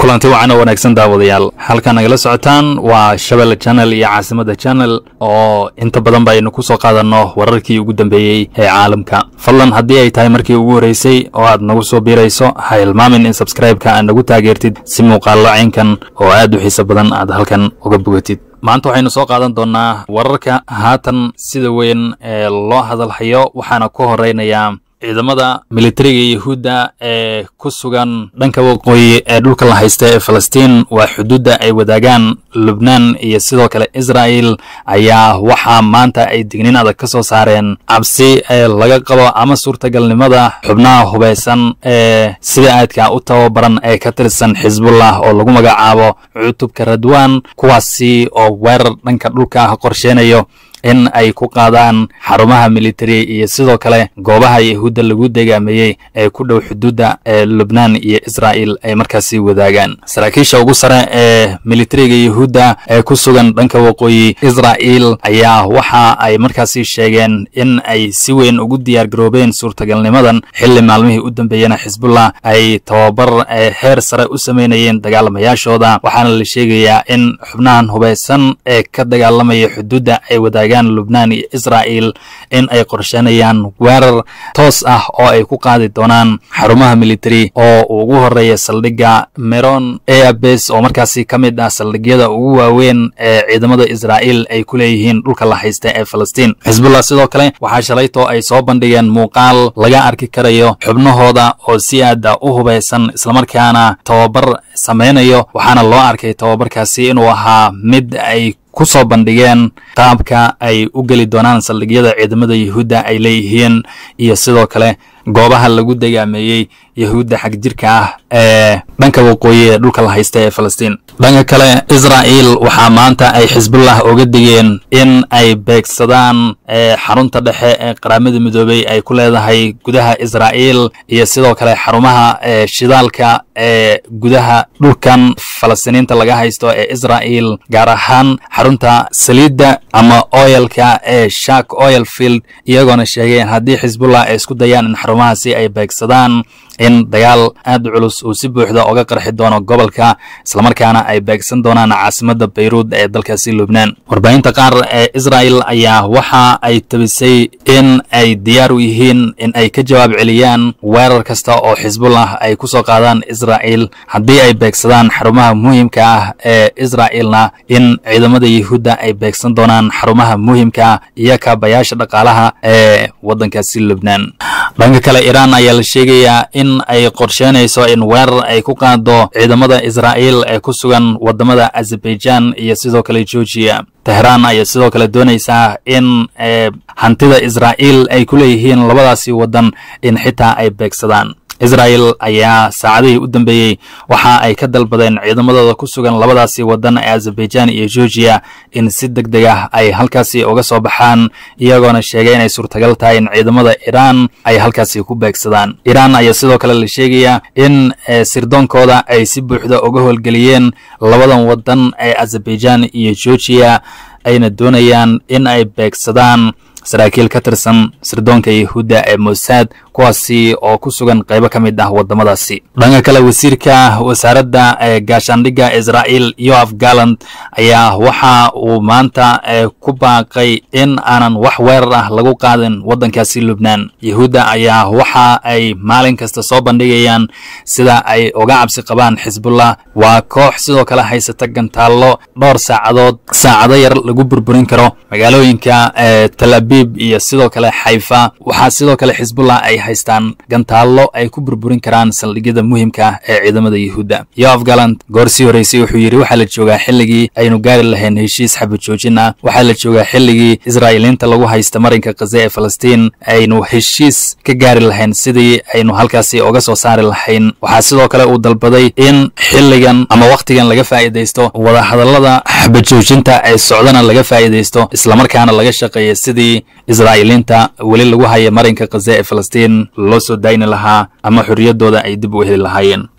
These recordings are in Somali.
kulanti wacan wanaagsan daawadayaal halka nagala socotaan waa Shabelle channel iyo Caasimada channel oo inta badan baynu ku soo qaadano wararkii ugu dambeeyay ee caalamka fadlan haddii ay tahay markii ugu horeysay oo aad nagu soo biirayso ha ilmaamin in subscribe-ka aad nagu taageertid si muuqaal lacaynkan oo aad u xiiso badan aad halkan uga bogatid maanta waxaynu soo qaadan doonaa wararka haatan sida weyn ee loo hadalhayo waxaana ku horeynayaa ciidamada militariga Yahuuda ee ku sugan dhanka waqooyi ee dhulka la haysta ee Falastiin waa xuduudda ay wadaagaan Lebanon iyo sidoo kale Israel ayaa waxa maanta ay digniin adag ka soo saareen cabsi ee laga qabo ama suurtagalnimada xubnaha hubeysan ee sida aadka u tababaran ee ka tirsan Hezbollah oo lagu magacaabo cutubka Radwan kuwaasi oo weerar dhanka dhulka qorsheenayo in ay ku qaadaan xarumaha military iyo sidoo kale goobaha Yahuuda lagu deegaameeyay ee ku dhow xuduudda ee Lebanon iyo Israel ay markaasi wadaagaan saraakiisha ugu sare ee militariga Yahuuda ee ku sugan dhanka waqooyi Israel ayaa waxa ay markaasi sheegeen in ay si weyn ugu diyaar garoobeen suurtagalnimadan xilli maalmihii u dambeeyana Hezbollah ay tababar heer sare u sameynayeen dagaalamayaashooda waxaana la sheegayaa in xubnahan hubeysan ee ka dagaalamaya xuduudda ay wadaagaan Lebanon iyo Israel in ay qorsheynayaan weerar toos ah oo ay ku qaadi doonaan xarumaha military oo ugu horeeya saldhigga Meron Air Base oo markaasi kamid ah saldhigyada ugu waaweyn ee ciidamada Israel ay ku leeyihiin dhulka la haysta ee Falastiin Hezbollah sidoo kale waxa shalayto ay soo bandhigeen muuqaal laga arki karayo xubnahooda oo si aad u hubeysan isla markaana tababar sameynayo waxaana loo arkay tababarkaasi inuu ahaa mid ay ku soo bandhigeen qaabka ay u gali doonaan saldhigyada ciidamada Yahuuda ay leeyihiin iyo sidoo kale goobaha lagu degaameeyay Yahuuda xag jirka ah ee dhanka waqooyi ee dhulka la haysta ee Falastiin dhanka kale Israel waxa maanta ay Hezbollah uga digeen in ay beegsadaan xarunta dhexe ee qaramada midoobay ay ku leedahay gudaha Israel iyo sidoo kale xarumaha shidaalka ee gudaha dhulkan Falastiiniinta laga haysto ee Israel gaar ahaan xarunta saliidda ama oilka ee Shark Oil Field iyagoona sheegeen haddii Hezbollah ay isku dayaan in xarumahaasi ay beegsadaan in dagaal aad culus uu si buuxda uga qarxi doono gobolka isla markaana ay beegsan doonaan caasimada Beirut ee dalkaasi Lebanon warbaahinta qaar ee Israel ayaa waxa ay tabisay in ay diyaar u yihiin in ay ka jawaab celiyaan weerar kasta oo Hezbollah ay ku soo qaadaan Israel haddii ay beegsadaan xarumaha muhiimka ah ee Israelna in ciidamada Yahuuda ay beegsan doonaan xarumaha muhiimka iyo kaabayaasha dhaqaalaha ee wadankaasi Lebanon dhanka kale Iran ayaa la sheegayaa in ay qorsheynayso in weerar ay ku qaado ciidamada Israel ee ku sugan wadamada Azerbaijan iyo sidoo kale Georgia Tehran ayaa sidoo kale doonaysa in hantida Israel ay ku leeyihiin labadaasi wadan in xitaa ay beegsadaan Israel ayaa saacadihii u dambeeyay waxa ay ka dalbadeen ciidamadooda ku sugan labadaasi wadan ee Azerbaijan iyo Georgia in si degdeg ah ay halkaasi uga soo baxaan iyagoona sheegay inay suurtagal tahay in ciidamada Iran ay halkaasi ku beegsadaan Iran ayaa sidoo kale la sheegaya in sirdoonkooda ay si buuxda uga howlgeliyeen labadan wadan ee Azerbaijan iyo Georgia ayna doonayaan in ay beegsadaan saraakiil ka tirsan sirdoonka Yahuuda ee Mossad kuwaasi oo ku sugan qaybo ka mid ah wadamadaasi dhanka kale wasiirka wasaaradda gaashaandhigga Israel Yoav Gallant ayaa waxa uu maanta ku baaqay in aanan wax weerar ah lagu qaadin wadankaasi Lebanon Yahuuda ayaa waxa ay maalin kasta soo bandhigayaan sida ay uga cabsi qabaan Hezbollah waa koox sidoo kale haysata gantaallo dhowr saacado yar lagu burburin karo magaalooyinka Tel Aviv iyo sidoo kale Haifa waxa sidoo kale Hezbollah ay haystaan gantaallo ay ku burburin karaan saldhigyada muhiimka ah ee ciidamada Yahuuda Yoav Gallant goorsi horeysay wuxuu yiri waxa la joogaa xilligii aynu gaari lahayn heshiis xabad joojin ah waxa la joogaa xilligii Israa'iiliinta lagu haysta marinka Gaza ee Falastiin aynu heshiis ka gaari lahayn sidii aynu halkaasi uga soo saari lahayn waxa sidoo kale uu dalbaday in xilligan ama waqtigan laga faa'iideysto wada hadallada xabad joojinta ay socdana laga faa'iideysto isla markaana laga shaqeeyo sidii Israa'iiliinta wali lagu hayo marinka Gaza ee Falastiin loo soo dayni lahaa ama xurriyadooda ay dib u heli lahaayeen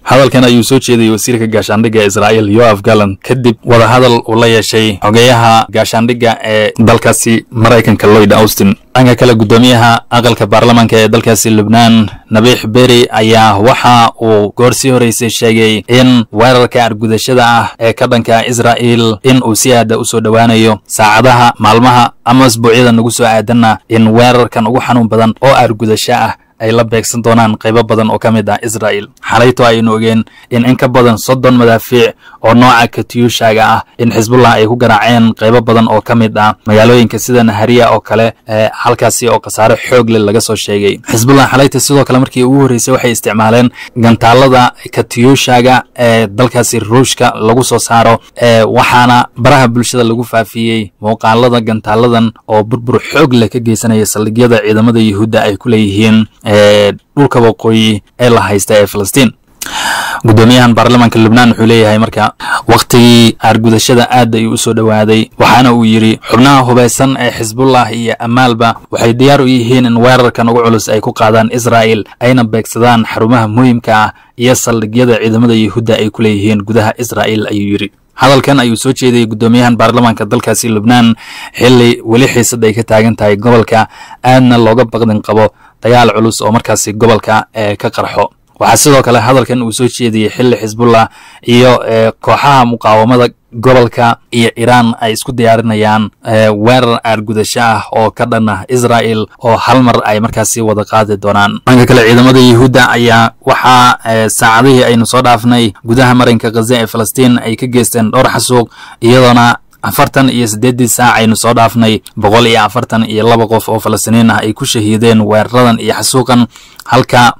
hadalkan ayuu soo jeediyey wasiirka gaashaandhigga Israa'iil Yoav Gallant kadib wada hadal uu la yeeshay xogeyaha gaashaandhigga ee dalkaasi Mareykanka Lloyd Austin. dhanka kale gudoomiyaha aqalka baarlamaanka ee dalkaasi Lebanon Nabih Berri ayaa waxa uu goorsii horeysay sheegay in weerarka argudashada ah ee ka dhanka Israa'iil in uu si aad u soo dhawaanayo saacadaha maalmaha ama asbuucyada nagu soo aadanna in weerarkan ugu xanuun badan oo argudasho ah ay la beegsan doonaan qaybo badan oo ka mid ah Israa'iil. xalayto aynu ogeen in ka badan 30 madaafiic oo nooca Katyushaga ah in Xisbullah ay ku garaaceen qaybo badan oo ka mid ah magaalooyinka sida Nahariya oo kale halkaasi oo qasaare xoog leh laga soo sheegay. Xisbullah xalayto sidoo kale markii ugu horeysay waxay isticmaaleen gantaalada Katyushaga ee dalkaasi Ruushka lagu soo saaro waxaana baraha bulshada lagu faafiyay muuqaalada gantaaladan oo burbur xoog leh ka geysanaya saldhigyada ciidamada Yuhuudda ay ku leeyihiin dhulka waqooyi ee la haysta ee Falastiin. gudoomiyahan baarlamaanka Lebanon wuxuu leeyahay marka waqtigii argudashada aad ay u soo dhawaaday waxaana uu yiri xubnaha hubeysan ee Xisbullah iyo Amaalba waxay diyaar u yihiin in weerarkan ugu culus ay ku qaadaan Israa'iil ayna beegsadaan xarumaha muhiimka ah iyo saldhigyada ciidamada Yuhuudda ay ku leeyihiin gudaha Israa'iil ayuu yiri. hadalkan ayuu soo jeediyay gudoomiyahan baarlamaanka dalkaasi Lebanon xilli wali xiisad ay ka taagan tahay gobolka aadna looga baqdin qabo dagaal culus oo markaasi gobolka ka qarxo. waxaa sidoo kale hadalkan uu soo jeediyay xilli Xisbullah iyo kooxaha muqaawamada gobolka iyo Iran ay isku diyaarinayaan weerar argudasho ah oo ka dhan ah Israa'iil oo hal mar ay markaasi wada qaadi doonaan. dhanka kale ciidamada Yuhuudda ayaa waxa saacadihii aynu soo dhaafnay gudaha marinka Gaza ee Falastiin ay ka geysteen dhowr xasuuq iyadoona 48 saac aynu soo dhaafnay 142 qof oo Falastiiniin ah ay ku shahiideen weeraradan iyo xasuuqan halka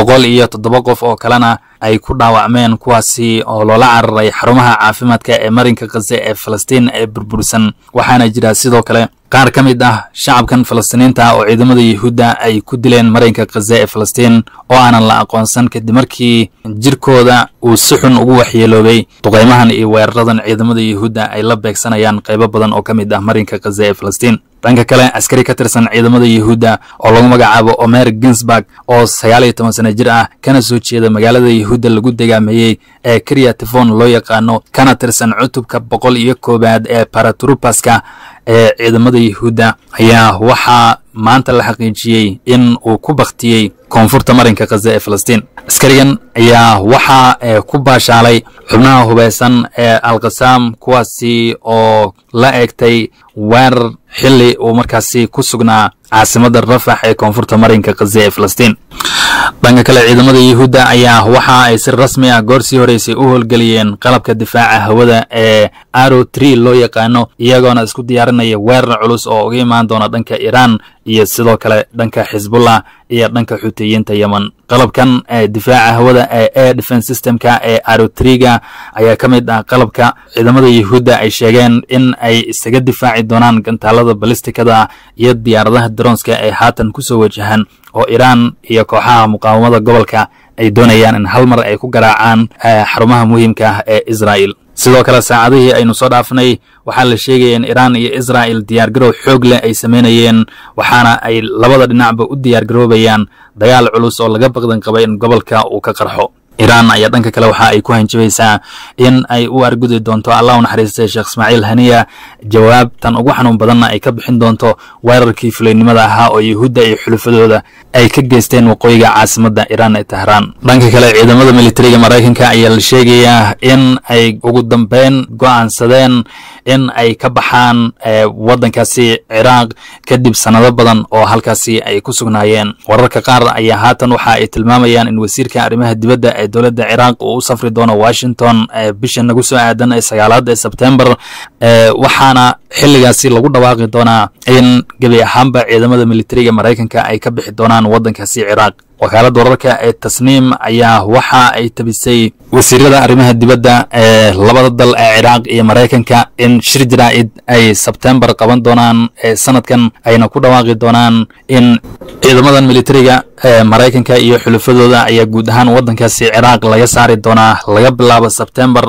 107 qof oo kalena ay ku dhaawacmeen kuwaasi oo loola cararay xarumaha caafimaadka ee marinka Gaza ee Falastiin ee burbursan. waxaana jira sidoo kale qaar ka mid ah shacabkan Falastiiniinta oo ciidamada Yuhuudda ay ku dileen marinka Gaza ee Falastiin oo aanan la aqoonsan kadib markii jirkooda uu si xun ugu waxyeeloobay duqeymahan iyo weeraradan ciidamada Yuhuudda ay la beegsanayaan qaybo badan oo ka mid ah marinka Gaza ee Falastiin. dhanka kale askari ka tirsan ciidamada Yuhuudda oo lagu magacaabo Omer Ginsburg oo 19 sano jir ah kana soo jeeda magaalada Yuhuudda lagu dagaamayay ee Kiryat Tifon loo yaqaano kana tirsan cutubka 101 ee Paratroopaska ee ciidamada Yuhuudda ayaa waxa maanta la xaqiijiyay in uu ku baqtiyay koonfurta marinka Gaza ee Falastiin. askarigan ayaa waxa ku baashaalay xubnaha hubeysan ee Al-Qassam kuwaasi oo la eegtay weerar xilli uu markaasi ku sugnaa caasimadda Rafah ee koonfurta marinka Gaza ee Falastiin. dhanka kale ciidamada Yuhuudda ayaa waxa ay si rasmi ah goorsii horeysay u howlgeliyeen qalabka difaaca hawada ee Arrow 3 loo yaqaano iyagoona isku diyaarinaya weerar culus oo uga imaan doona dhanka Iran iyo sidoo kale dhanka Xisbullah iyo dhanka Xuutiyiinta Yemen. qalabkan difaaca hawada ee air defense systemka ee Arrow 3 ayaa ka mid ah qalabka ciidamada Yuhuudda ay sheegeen in ay isaga difaaci doonaan gantaalada ballistikada iyo diyaaradaha droneska ee haatan ku soo wajahan oo Iran iyo kooxaha muqaawamada gobolka ay doonayaan in hal mar ay ku garaacaan xarumaha muhiimka ah ee Israa'iil. sidoo kale saacadihii aynu soo dhaafnay waxaa la sheegay in Iran iyo Israa'iil diyaar garow xoog leh ay sameynayeen waxaana ay labada dhinacba u diyaar garoobayaan dagaal culus oo laga baqdan qaba in gobolka uu ka qarxo. Iran ayaa dhanka kale waxa ay ku hanjabaysaa in ay u argudi doonto Allah u naxariistay Sheekh Ismaaciil Haniya jawaabtan ugu xanuun badanna ay ka bixin doonto weerarkii fuleynimada ahaa oo Yuhuudda iyo xulufadooda ay ka geysteen waqooyiga caasimadda Iran ee Tehran. dhanka kale ciidamada militariga Mareykanka ayaa la sheegayaa in ay ugu dambeyn go'aansadeen in ay ka baxaan wadankaasi Ciraaq kadib sanado badan oo halkaasi ay ku sugnaayeen. wararka qaar ayaa haatan waxa ay tilmaamayaan in wasiirka arrimaha dibadda ee dowladda Ciraaq uu u safri doono Washington bisha nagu soo aadan ee 9 September waxaana xilligaasi lagu dhawaaqi doonaa in gabi ahaanba ciidamada militariga Mareykanka ay ka bixi doonaan wadankaasi Ciraaq. wakaaladda wararka ee Tasniim ayaa waxa ay tabisay wasiirada arrimaha dibadda ee labada dal ee Ciraaq iyo Mareykanka in shir jaraa'id ay September qaban doonaan sanadkan ayna ku dhawaaqi doonaan in ciidamadan militariga Mareykanka iyo xulufadooda ayaa guud ahaan wadankaasi Ciraaq laga saari doonaa laga bilaabo September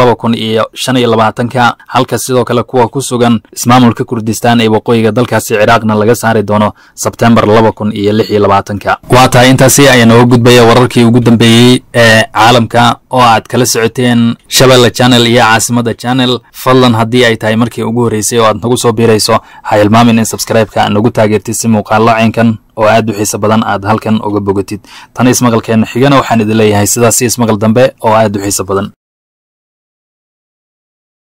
2025 halka sidoo kale kuwa ku sugan ismaamulka Kurdistaan ee waqooyiga dalkaasi Ciraaqna laga saari doono September 2026 waa tahay intaasi ayaan uga gudbaya wararkii ugu dambeeyay ee caalamka oo aad kala socoteen Shabelle Channel iyo Caasimada Channel fadlan haddii ay tahay markii ugu horeysay oo aad nagu soo biirayso ha ilmaamin in subscribe-ka nagu taageertid si muuqaal lacaynkan oo aad u xiiso badan aad halkan uga bogatid tan ismaqalkeena xigana waxaan idin leeyahay sidaas ismaqal dambe oo aad u xiiso badan